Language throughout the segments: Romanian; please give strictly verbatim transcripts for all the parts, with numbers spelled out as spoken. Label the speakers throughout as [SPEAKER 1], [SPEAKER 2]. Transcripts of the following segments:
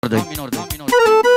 [SPEAKER 1] minor, da, minor.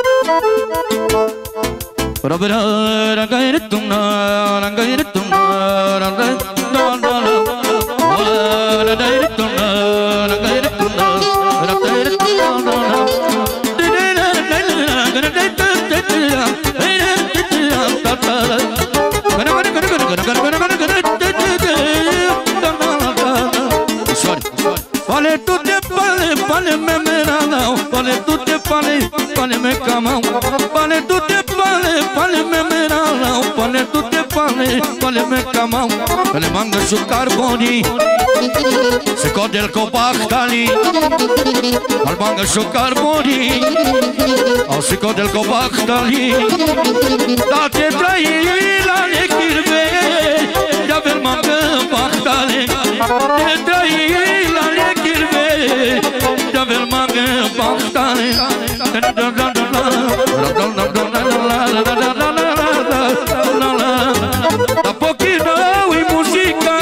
[SPEAKER 2] Pale tutte pale, pale me menao, pale tutte pale, pale me camao, pale tutte pale, pale me menao, pale tutte pale, pale me camao, pale manga su carboni, se code il copac tali, al manga su carboni, al se code il copac tali, da te trai la ne kirve, da vel manga bachtale, te trai la ne kirve, da vel manga bachtale, da pochino e musica,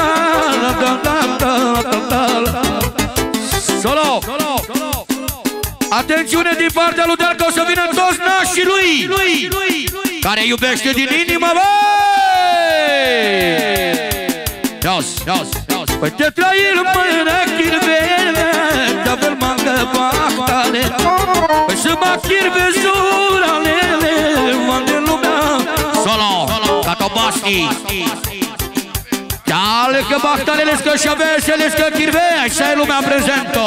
[SPEAKER 2] solo. Atențiune din partea lui Delco, să vină toți nașii lui, care iubește din inimă, băi! Ia-ți, ia-ți, ia-ți. Păi te trăim mână chirvele, de-avel mangă bahtale, păi să mă chirve zuralele, mă-nde lumea. Solo, Catobaschi. Ceale că bahtalele scă și avesele scă chirve, așa e lumea prezentă.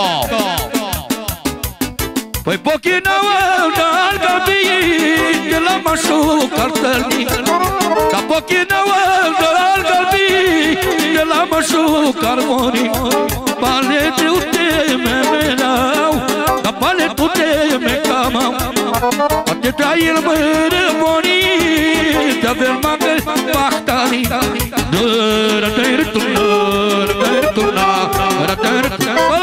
[SPEAKER 2] Păi pochinău de-al galbii, de la mașu cartălii, ca pochinău de-al galbii, de la mașu carboni, pale tu-te me-menau, ca pale tu-te me-camau, poate trai-l mâine bonii, de-avel mangă bahtanii, dă-ră-tăi-ră-tuna, ră-tăi-ră-tuna, ră-tăi-ră-tuna.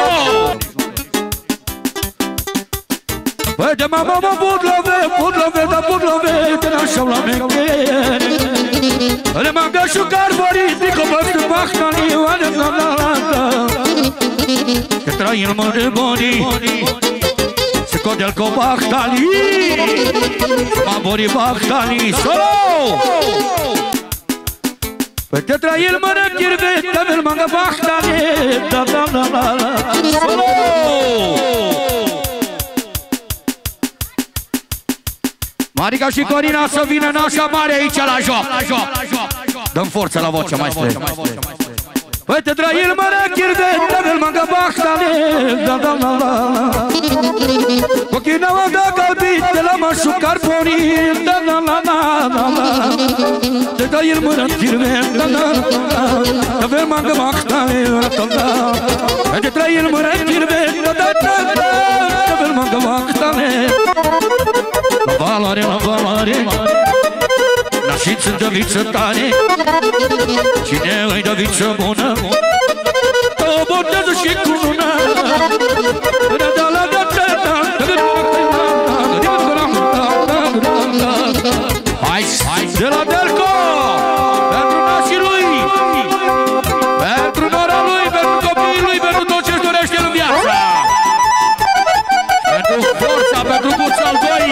[SPEAKER 2] Păi de mama mă budlove, budlove, da budlove, de nașau la menghere. Le mangă și carbori, dico băstu bahtanii, oane la la la la. Că trăim mă de boni, se codel cu bahtanii, mă bori bahtanii, solo! Păi te trăim mă de chirve, de mangă bahtanii, da la la la la, solo! Marica și Corina să vină nașa mare aici la joc. Dăm forță la voce, maestre. Păi te trăim mă rechirve, de-avel mangă bahtale, da da la la la. Cochinaua de galbit, de la mașu carboni, da da la la la la. Te trăim mă rechirve, da da la la. De-avel mangă bahtale, da da la. Te trăim mă rechirve, da da la la. De-avel mangă bahtale. La valoare, la valoare, nașiți în dăviță tare, cine îi dă viță bună, o botează și cu luna. Hai, hai, de la Delco, pentru nașii lui, pentru nora lui, pentru copiii lui, pentru tot ce-și dorește în viață, pentru forța, pentru guța al doi.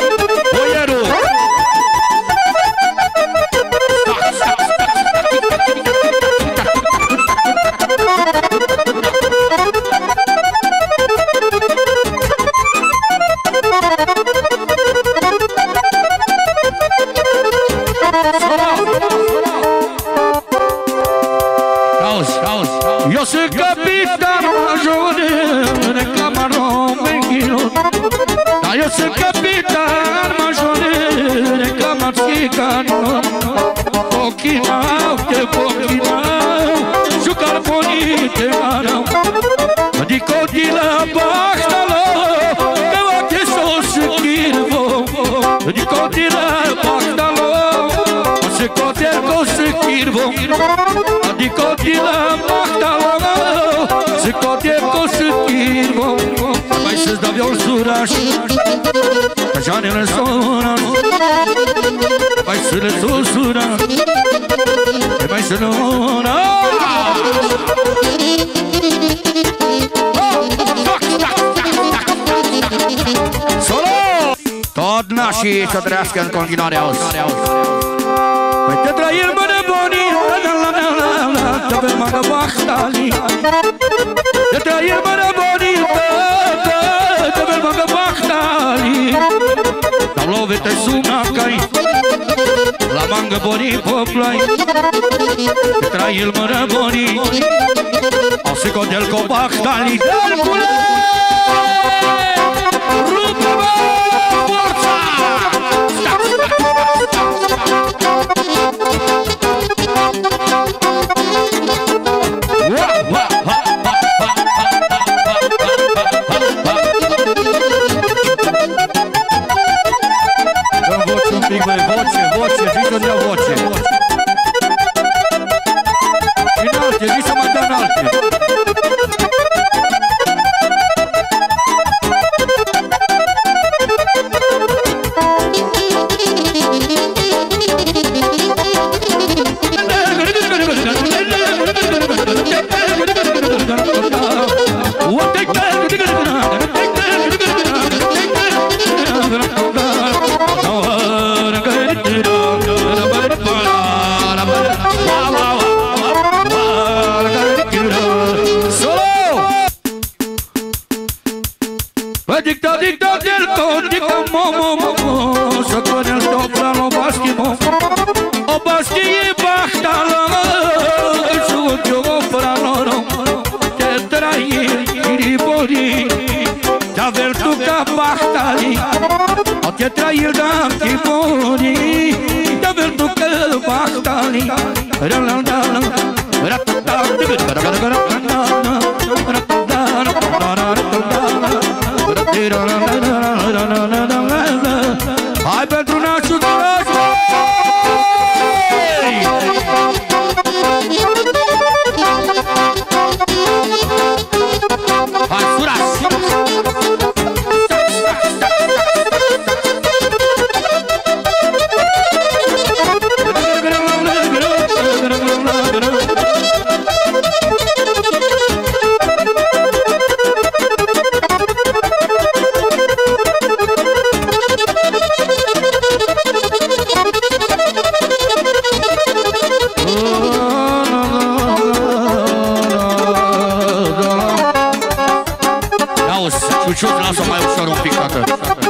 [SPEAKER 2] Eu sunt capitan major în camarul menghilor, dar eu sunt capitan major în camarul pochinau, te pochinau, și carbonii te arau, adică de la bahtalo, că oche s-o schirvo, adică de la bahtalo, o se coter că se schirvo, adică de la bahtalo, se coter că se schirvo, mai să-ți dau eu suraș, că janele s-o mai să le susura, mai să nu ora. Tac, tac, tac, tac, tac, tac. Solo! Tot nașii să trăiască în continuare, auzi. Păi te trăim, mă, nebunii, te vei mă găbahtali. Te trăim, mă, nebunii, te vei mă găbahtali. Dar lovite suna cai, la mangă bonii poplai. Te trăim, mă, nebunii, au sicodel cobahtali. Dalcule! Rupă-mă! Forța! Dă-mi voce un pic, băi, voce, voce, Victor, ia voce. Și înalte, vii să mai dă înalte. Dicta, dicta, del con, dicta, mo, mo, mo, mo. Să con el topla, lo baschi, mo. O baschi e bachta, lo, su yo fra loro. Te trai, iri bori, da vel tu ca bachtali. O te trai il da ti bori, da vel tu ca bachtali. Ra la la la, ra ta ta, ra ra ra ra. Hai pentru nașul Drăgoi! Hai, surați! Ciuciuț, lasă mai ușor un pic, tată.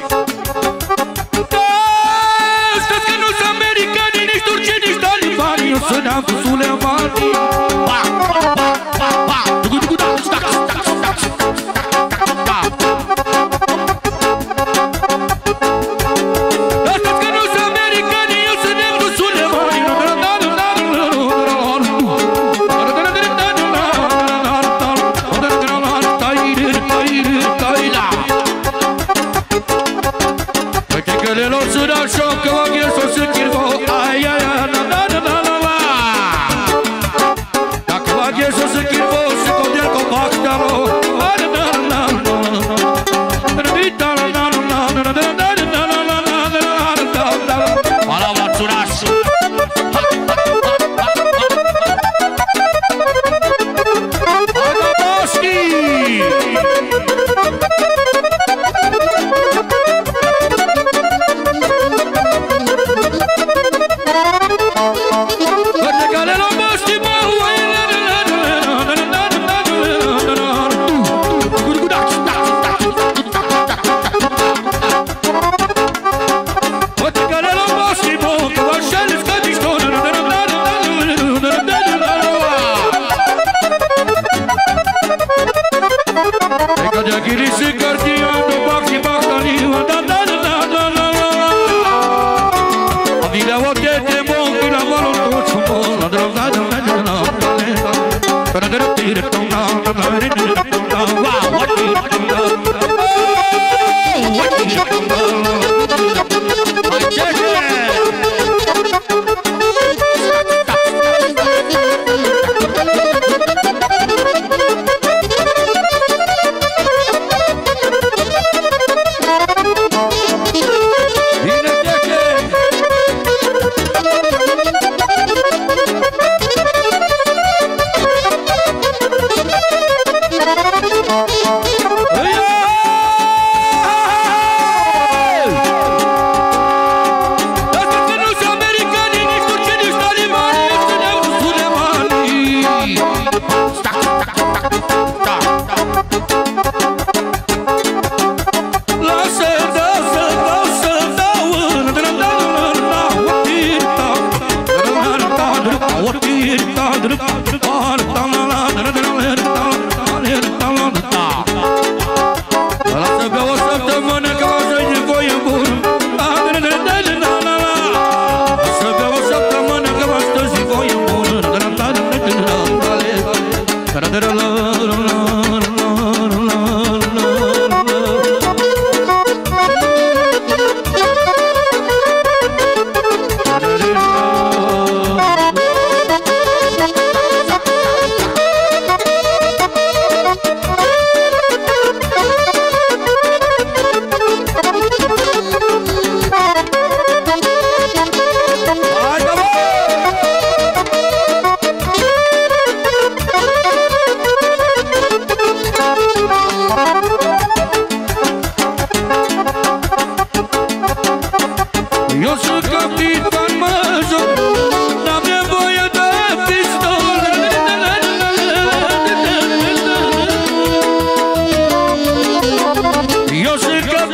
[SPEAKER 2] Da, stați că nu sunt americani, nici turci, nici talibani. Eu sunt neamțul Sulemani. Pa, pa, pa, pa, dugu, dugu, da, stac, stac, stac, stac, pa. Da, stați că nu sunt americani, eu sunt neamțul Sulemani. Lor să dau șoc, că o ghies o să chirvo. Ai, ai, ai, na, na, na, na, na, na. Dacă o ghies o să chirvo, și codel copac, da, lo. Ai, na, na, na, na, na, na. Rita, na, na, na, na, na, na, na, na, na, na, na, na, na. Ala, mățuraș. Hai, da, Boschi! Thank you.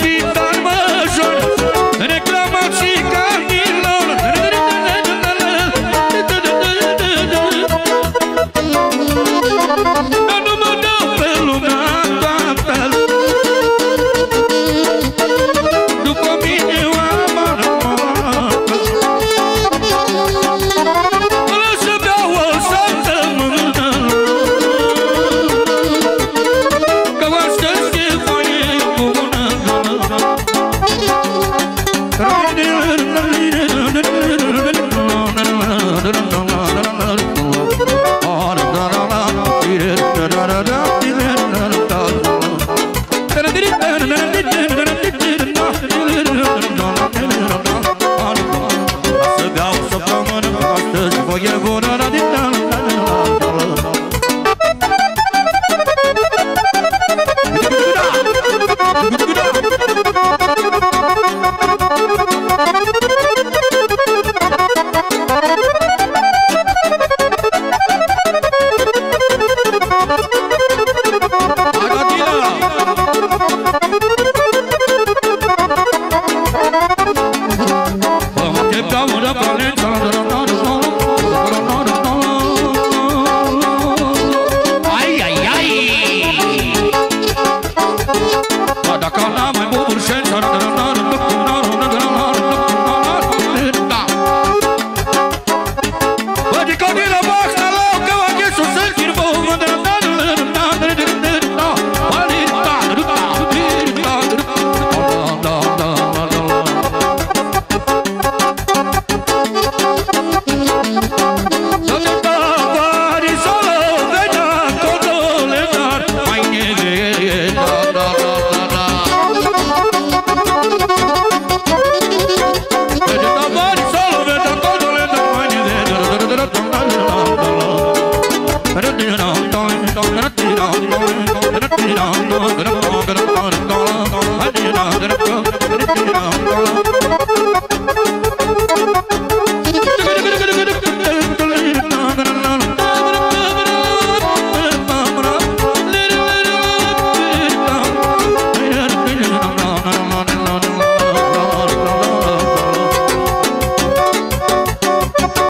[SPEAKER 2] viitor major, reclamații canilor. Dar nu mă dau pe lumea toată, după mine o amarmată. Lasă beau o săptămână, că astăzi e foaie bună.